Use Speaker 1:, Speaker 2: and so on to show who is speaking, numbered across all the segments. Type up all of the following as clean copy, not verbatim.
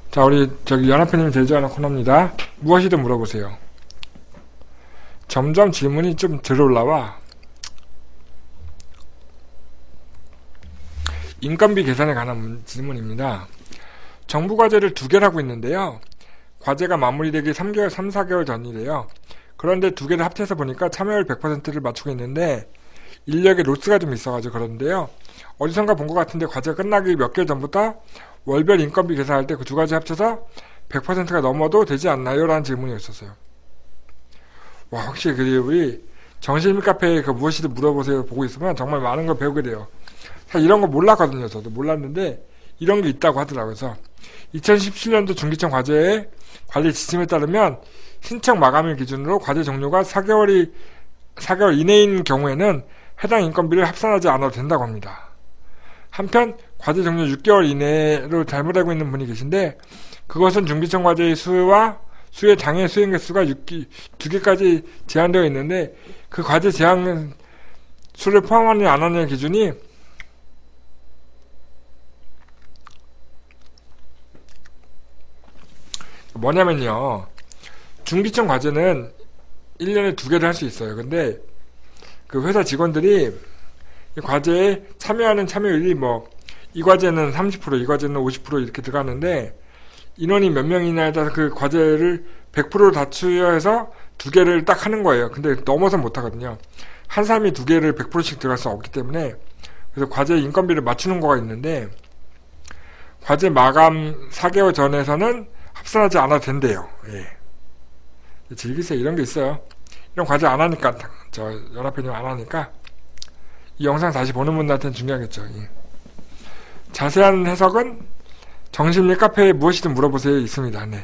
Speaker 1: 자, 우리 연합회님 제주하는 코너입니다. 무엇이든 물어보세요. 점점 질문이 좀 들어올라와. 인건비 계산에 관한 질문입니다. 정부 과제를 2개를 하고 있는데요. 과제가 마무리되기 3-4개월 전이래요. 그런데 2개를 합쳐서 보니까 참여율 100%를 맞추고 있는데 인력의 로스가 좀 있어가지고 그런데요. 어디선가 본 것 같은데 과제가 끝나기 몇 개월 전부터 월별 인건비 계산할 때 그 2가지 합쳐서 100%가 넘어도 되지 않나요? 라는 질문이 있었어요. 와, 확실히 우리 정신미 카페에 그 무엇이든 물어보세요 보고 있으면 정말 많은 걸 배우게 돼요. 사실 이런 거 몰랐거든요. 저도 몰랐는데 이런 게 있다고 하더라고요. 그래서 2017년도 중기청 과제의 관리 지침에 따르면 신청 마감일 기준으로 과제 종료가 4개월 이내인 경우에는 해당 인건비를 합산하지 않아도 된다고 합니다. 한편 과제 종료 6개월 이내로 잘못 알고 있는 분이 계신데 그것은 중기청 과제의 수의 당해 수행 개수가 2개까지 제한되어 있는데 그 과제 제한 수를 포함하느냐 안 하느냐의 기준이 뭐냐면요. 중기청 과제는 1년에 2개를 할 수 있어요. 근데 그 회사 직원들이 이 과제에 참여하는 참여율이 이 과제는 30%, 이 과제는 50% 이렇게 들어가는데 인원이 몇 명이냐에 따라서 그 과제를 100% 다 추려해서 2개를 딱 하는 거예요. 근데 넘어선 못 하거든요. 한 사람이 2개를 100%씩 들어갈 수 없기 때문에 그래서 과제 인건비를 맞추는 거가 있는데 과제 마감 4개월 전에서는 합산하지 않아도 된대요. 예. 즐기세요. 이런 게 있어요. 이런 과제 안 하니까, 연합회님 안 하니까, 이 영상 다시 보는 분들한테는 중요하겠죠. 예. 자세한 해석은 정신미 카페에 무엇이든 물어보세요. 있습니다. 네.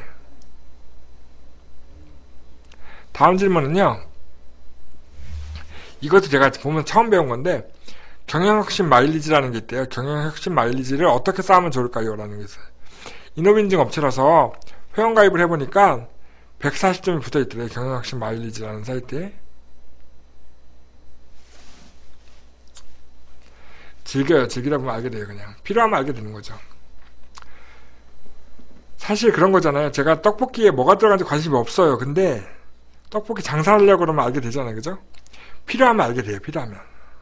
Speaker 1: 다음 질문은요. 이것도 제가 보면 처음 배운 건데, 경영혁신 마일리지라는 게 있대요. 경영혁신 마일리지를 어떻게 쌓으면 좋을까요? 라는 게 있어요. 인업인증 업체라서 회원가입을 해보니까 140점이 붙어있더래요. 경영혁신 마일리지라는 사이트에. 즐기다 보면 알게 돼요. 그냥 필요하면 알게 되는 거죠. 사실 그런 거잖아요. 제가 떡볶이에 뭐가 들어간지 관심이 없어요. 근데 떡볶이 장사하려고 그러면 알게 되잖아요. 그죠? 필요하면 알게 돼요. 필요하면.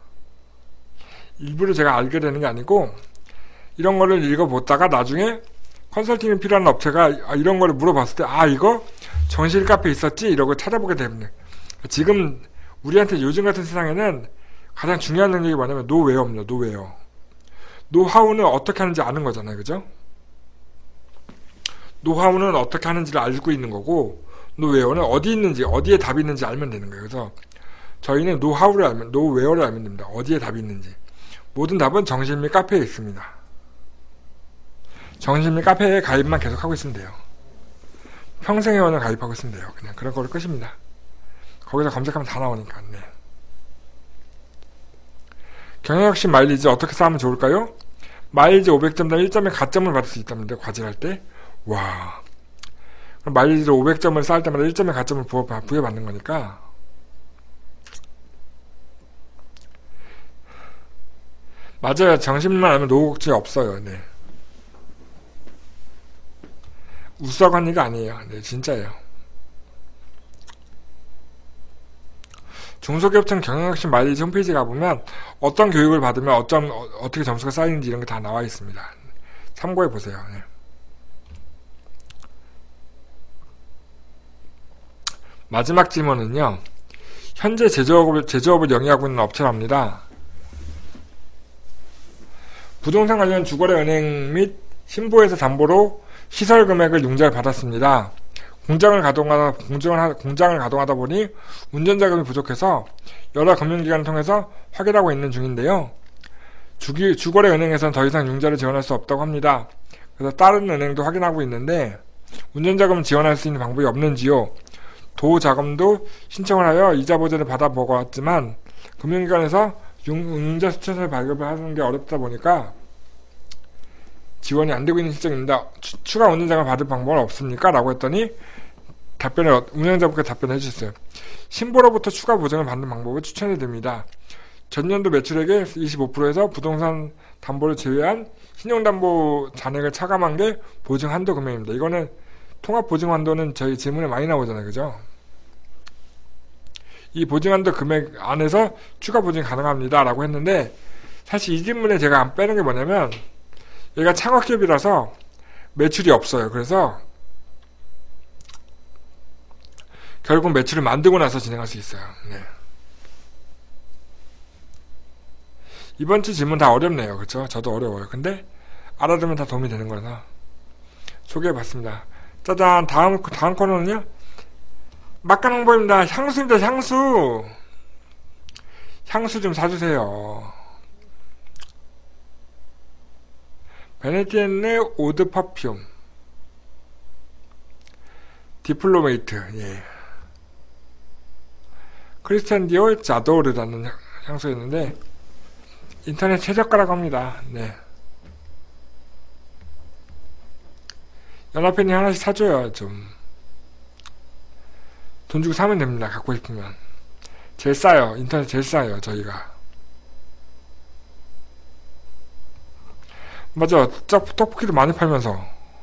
Speaker 1: 일부러 제가 알게 되는 게 아니고 이런 거를 읽어보다가 나중에 컨설팅이 필요한 업체가 이런 거를 물어봤을 때 이거 정실 카페에 있었지? 이러고 찾아보게 됩니다. 지금 우리한테 요즘 같은 세상에는 가장 중요한 능력이 뭐냐면 노웨어입니다. 노웨어. 노하우는 어떻게 하는지 아는 거잖아요. 그죠? 노하우는 어떻게 하는지를 알고 있는 거고 노웨어는 어디 있는지 어디에 답이 있는지 알면 되는 거예요. 그래서 저희는 노웨어를 알면 됩니다. 어디에 답이 있는지. 모든 답은 정신미 카페에 있습니다. 정신미 카페에 가입만 계속 하고 있으면 돼요. 평생회원을 가입하고 있으면 돼요. 그냥 그런 거를 끝입니다. 거기서 검색하면 다 나오니까. 네. 경영혁신 마일리지 어떻게 쌓으면 좋을까요? 마일리지 500점당 1점의 가점을 받을 수 있답니다. 과제를 할 때. 와. 그럼 마일리지를 500점을 쌓을 때마다 1점의 가점을 부여받는 거니까. 맞아요. 정신만 알면 노후 없어요. 네. 우스워한 얘기가 아니에요. 네, 진짜예요. 중소기업청 경영혁신 마일리지 홈페이지 가보면 어떤 교육을 받으면 어떻게 점수가 쌓이는지 이런 게 다 나와 있습니다. 참고해보세요. 네. 마지막 질문은요. 현재 제조업을 영위하고 있는 업체랍니다. 부동산 관련 주거래 은행 및 신보에서 담보로 시설 금액을 융자를 받았습니다. 공장을 가동하다 보니 운전자금이 부족해서 여러 금융기관을 통해서 확인하고 있는 중인데요. 주거래 은행에서는 더 이상 융자를 지원할 수 없다고 합니다. 그래서 다른 은행도 확인하고 있는데 운전자금 지원할 수 있는 방법이 없는지요. 도자금도 신청을 하여 이자 보전을 받아보았지만 금융기관에서 융자 수채설 발급을 하는 게 어렵다 보니까 지원이 안 되고 있는 실정입니다. 추가 운전자금을 받을 방법은 없습니까? 라고 했더니 운영자분께 답변을 해주셨어요. 신보로부터 추가 보전을 받는 방법을 추천해 드립니다. 전년도 매출액의 25%에서 부동산 담보를 제외한 신용담보 잔액을 차감한 게 보증 한도 금액입니다. 이거는 통합 보증 한도는 저희 질문에 많이 나오잖아요. 그죠? 이 보증 한도 금액 안에서 추가 보증이 가능합니다. 라고 했는데, 사실 이 질문에 제가 안 빼는 게 뭐냐면, 얘가 창업기업이라서 매출이 없어요. 그래서 결국 매출을 만들고 나서 진행할 수 있어요. 네. 이번 주 질문 다 어렵네요. 그렇죠? 저도 어려워요. 근데 알아두면 다 도움이 되는 거라서 소개해봤습니다. 짜잔, 다음 코너는요, 막간 홍보입니다. 향수입니다. 향수 좀 사주세요. 베네티엔느 오드 퍼퓸 디플로메이트, 예. 크리스찬 디올 자도르라는 향수였는데 인터넷 최저가라고 합니다. 네. 연합회님 하나씩 사줘요. 좀 돈 주고 사면 됩니다. 갖고 싶으면. 제일 싸요. 인터넷 제일 싸요. 저희가. 맞아. 떡볶이도 많이 팔면서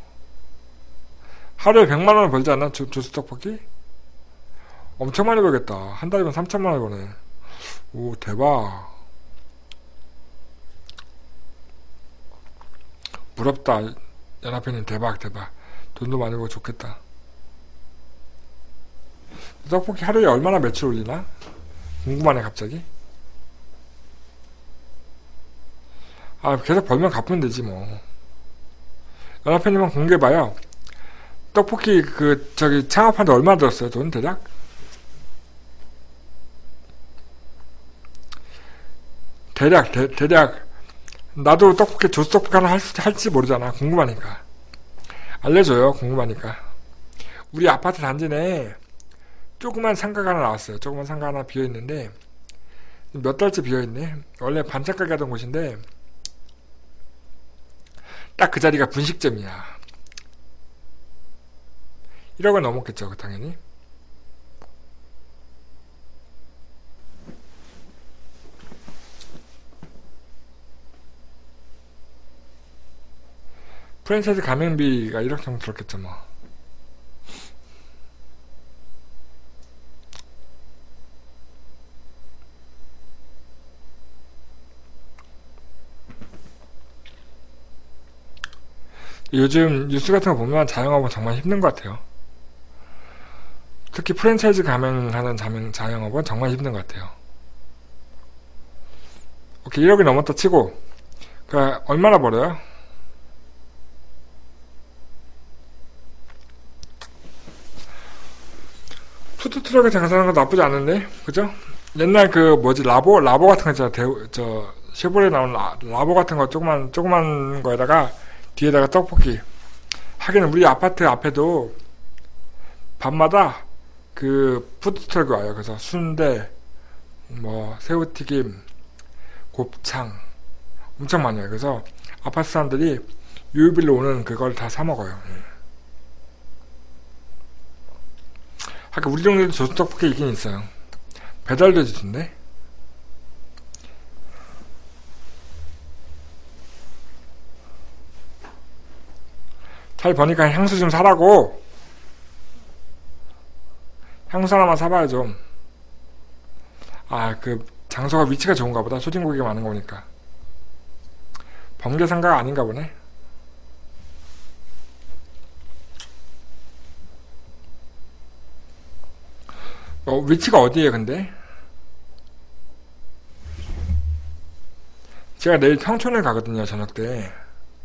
Speaker 1: 하루에 100만원을 벌지 않나? 조스 떡볶이? 엄청 많이 벌겠다. 한 달이면 3천만원 버네. 오, 대박. 부럽다. 연합회님 대박. 돈도 많이 벌고 좋겠다. 떡볶이 하루에 얼마나 매출 올리나? 궁금하네 갑자기. 아, 계속 벌면 갚으면 되지 뭐. 연합회님은 공개해봐요. 떡볶이 창업하는데 얼마나 들었어요? 돈 대략? 대략 나도 떡볶이 조스 떡볶이 하나 할지 모르잖아. 궁금하니까 알려줘요. 궁금하니까. 우리 아파트 단지 내에 조그만 상가가 하나 나왔어요. 조그만 상가 하나 비어있는데 몇 달째 비어있네. 원래 반찬 가게 하던 곳인데 딱 그 자리가 분식점이야. 1억은 넘었겠죠. 당연히. 프랜차이즈 가맹비가 1억 정도 들었겠죠 뭐. 요즘 뉴스 같은 거 보면 자영업은 정말 힘든 것 같아요. 특히 프랜차이즈 가맹하는 자영업은 정말 힘든 것 같아요. 오케이, 1억이 넘었다 치고, 얼마나 벌어요? 푸드트럭에 장사하는 거 나쁘지 않은데? 그죠? 옛날 라보 같은 거 있잖아. 쉐보레 나오는 라보 같은 거 조그만 거에다가 뒤에다가 떡볶이. 하긴 우리 아파트 앞에도 밤마다 푸드트럭이 와요. 그래서 순대, 새우튀김, 곱창 엄청 많이 와요. 그래서 아파트 사람들이 요일별로 오는 그걸 다 사 먹어요. 아까 우리 동네도 조선떡볶이 있긴 있어요. 배달도 해주던데. 잘 버니까 향수 좀 사라고. 향수 하나만 사봐요 좀. 장소가 위치가 좋은가 보다. 소진고기가 많은 거니까. 범계상가가 아닌가 보네. 위치가 어디에요 근데? 제가 내일 평촌을 가거든요. 저녁 때.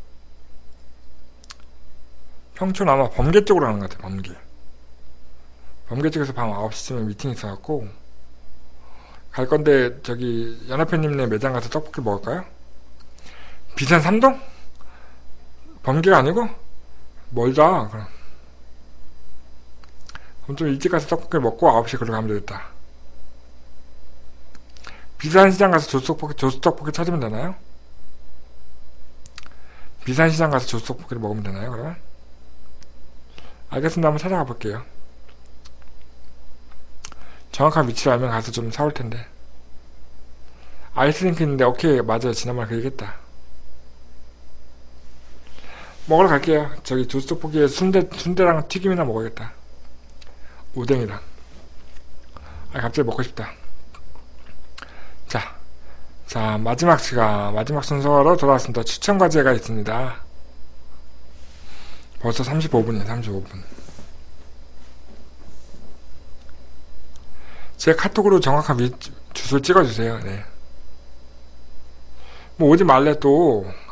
Speaker 1: 평촌 아마 범계 쪽으로 가는 것 같아요. 범계 쪽에서 밤 9시쯤에 미팅 있어갖고 갈 건데 연합회님네 매장 가서 떡볶이 먹을까요? 비산 3동? 범계가 아니고? 멀다. 그럼 좀 일찍 가서 떡볶이 먹고 9시에 걸로 가면 되겠다. 비산시장 가서 조수떡볶이 찾으면 되나요? 비산시장 가서 조수떡볶이를 먹으면 되나요 그러면? 알겠습니다. 한번 찾아가 볼게요. 정확한 위치를 알면 가서 좀 사올 텐데. 아이스링크 있는데, 오케이, 맞아요. 지난번에 그 얘기했다. 먹으러 갈게요. 저기 조스떡볶이에 순대랑 튀김이나 먹어야겠다. 오뎅이랑. 아, 갑자기 먹고 싶다. 자, 마지막 순서로 돌아왔습니다. 추천 과제가 있습니다. 벌써 35분이에요, 35분. 제 카톡으로 정확한 주소를 찍어주세요. 네. 뭐 오지 말래 또.